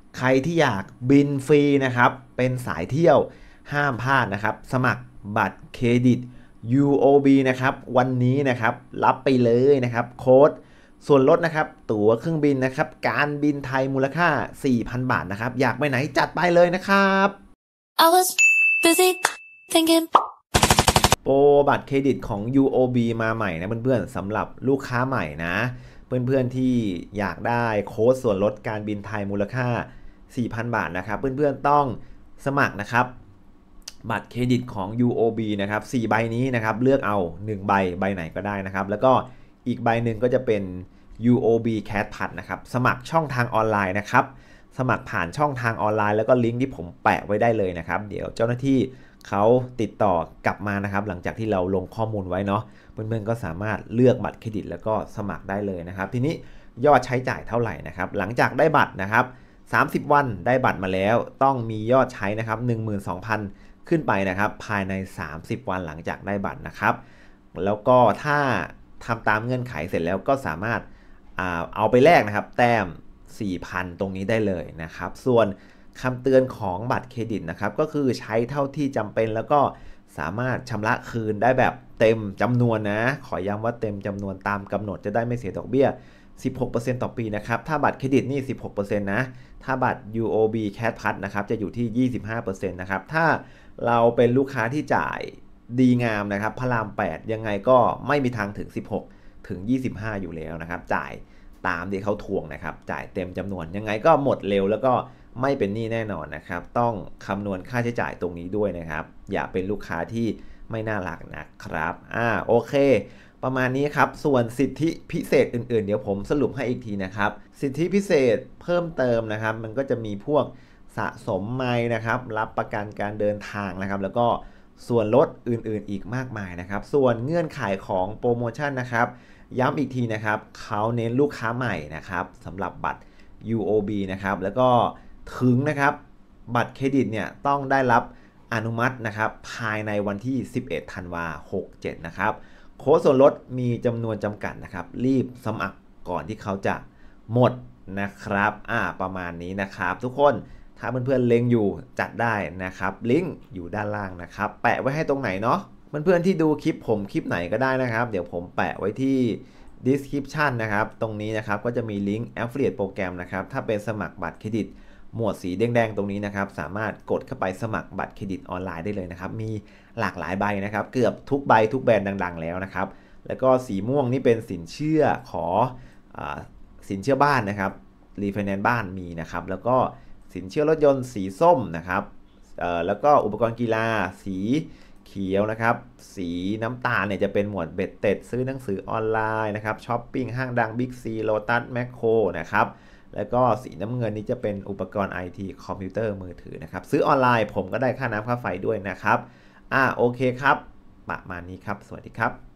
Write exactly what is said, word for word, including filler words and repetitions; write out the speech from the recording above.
ใครที่อยากบินฟรีนะครับเป็นสายเที่ยวห้ามพลาดนะครับสมัครบัตรเครดิต ยู โอ บี นะครับวันนี้นะครับรับไปเลยนะครับโค้ดส่วนลดนะครับตั๋วเครื่องบินนะครับการบินไทยมูลค่า สี่พัน บาทนะครับอยากไปไหนจัดไปเลยนะครับ I was busy thinking โปรบัตรเครดิตของ ยู โอ บี มาใหม่นะเพื่อนๆสำหรับลูกค้าใหม่นะเพื่อนๆที่อยากได้โค้ดส่วนลดการบินไทยมูลค่า สี่พัน บาทนะครับเพื่อนๆต้องสมัครนะครับบัตรเครดิตของ ยู โอ บี นะครับสี่ใบนี้นะครับเลือกเอาหนึ่งใบใบไหนก็ได้นะครับแล้วก็อีกใบหนึ่งก็จะเป็น ยู โอ บี Cash Pass นะครับสมัครช่องทางออนไลน์นะครับสมัครผ่านช่องทางออนไลน์แล้วก็ลิงก์ที่ผมแปะไว้ได้เลยนะครับเดี๋ยวเจ้าหน้าที่เขาติดต่อกลับมานะครับหลังจากที่เราลงข้อมูลไว้เนาะเพื่อนๆก็สามารถเลือกบัตรเครดิตแล้วก็สมัครได้เลยนะครับทีนี้ยอดใช้จ่ายเท่าไหร่นะครับหลังจากได้บัตรนะครับสามสิบวันได้บัตรมาแล้วต้องมียอดใช้นะครับ หนึ่งหมื่นสองพัน ขึ้นไปนะครับภายในสามสิบวันหลังจากได้บัตรนะครับแล้วก็ถ้าทำตามเงื่อนไขเสร็จแล้วก็สามารถเอาไปแลกนะครับแต้ม สี่พัน ตรงนี้ได้เลยนะครับส่วนคำเตือนของบัตรเครดิตนะครับก็คือใช้เท่าที่จำเป็นแล้วก็สามารถชำระคืนได้แบบเต็มจำนวนนะขอย้ำว่าเต็มจำนวนตามกำหนดจะได้ไม่เสียดอกเบี้ย สิบหกเปอร์เซ็นต์ ต่อปีนะครับถ้าบัตรเครดิตนี่ สิบหกเปอร์เซ็นต์ นะถ้าบัตร ยู โอ บี Cash Pass นะครับจะอยู่ที่ ยี่สิบห้าเปอร์เซ็นต์ นะครับถ้าเราเป็นลูกค้าที่จ่ายดีงามนะครับพระรามแปดยังไงก็ไม่มีทางถึงสิบหกถึงยี่สิบห้าอยู่แล้วนะครับจ่ายตามที่เขาทวงนะครับจ่ายเต็มจำนวนยังไงก็หมดเร็วแล้วก็ไม่เป็นหนี้แน่นอนนะครับต้องคำนวณค่าใช้จ่ายตรงนี้ด้วยนะครับอย่าเป็นลูกค้าที่ไม่น่ารักนะครับอ่าโอเคประมาณนี้ครับส่วนสิทธิพิเศษอื่นๆเดี๋ยวผมสรุปให้อีกทีนะครับสิทธิพิเศษเพิ่มเติมนะครับมันก็จะมีพวกสะสมไมล์นะครับรับประกันการเดินทางนะครับแล้วก็ส่วนลดอื่นๆอีกมากมายนะครับส่วนเงื่อนไขของโปรโมชั่นนะครับย้ำอีกทีนะครับเขาเน้นลูกค้าใหม่นะครับสำหรับบัตร ยู โอ บี นะครับแล้วก็ถึงนะครับบัตรเครดิตเนี่ยต้องได้รับอนุมัตินะครับภายในวันที่สิบเอ็ดธันวาคมหกเจ็ดนะครับโค้ดส่วนลดมีจำนวนจำกัดนะครับรีบสมัครก่อนที่เขาจะหมดนะครับอ่าประมาณนี้นะครับทุกคนถ้าเพื่อนๆเล็งอยู่จัดได้นะครับลิงก์อยู่ด้านล่างนะครับแปะไว้ให้ตรงไหนเนาะเพื่อนๆที่ดูคลิปผมคลิปไหนก็ได้นะครับเดี๋ยวผมแปะไว้ที่ description นะครับตรงนี้นะครับก็จะมีลิงก์ affiliate โปรแกรมนะครับถ้าเป็นสมัครบัตรเครดิตหมวดสีแดงๆตรงนี้นะครับสามารถกดเข้าไปสมัครบัตรเครดิตออนไลน์ได้เลยนะครับมีหลากหลายใบนะครับเกือบทุกใบทุกแบรนด์ดังๆแล้วนะครับแล้วก็สีม่วงนี่เป็นสินเชื่อขอสินเชื่อบ้านนะครับรีไฟแนนซ์บ้านมีนะครับแล้วก็สินเชื่อรถยนต์สีส้มนะครับแล้วก็อุปกรณ์กีฬาสีเขียวนะครับสีน้ำตาลเนี่ยจะเป็นหมวดเบ็ดเต็ดซื้อหนังสือออนไลน์นะครับช้อปปิ้งห้างดังบิ๊กซีโลตัสแมคโครนะครับแล้วก็สีน้ำเงินนี้จะเป็นอุปกรณ์ ไอ ที คอมพิวเตอร์มือถือนะครับซื้อออนไลน์ผมก็ได้ค่าน้ำค่าไฟด้วยนะครับอ่าโอเคครับประมาณนี้ครับสวัสดีครับ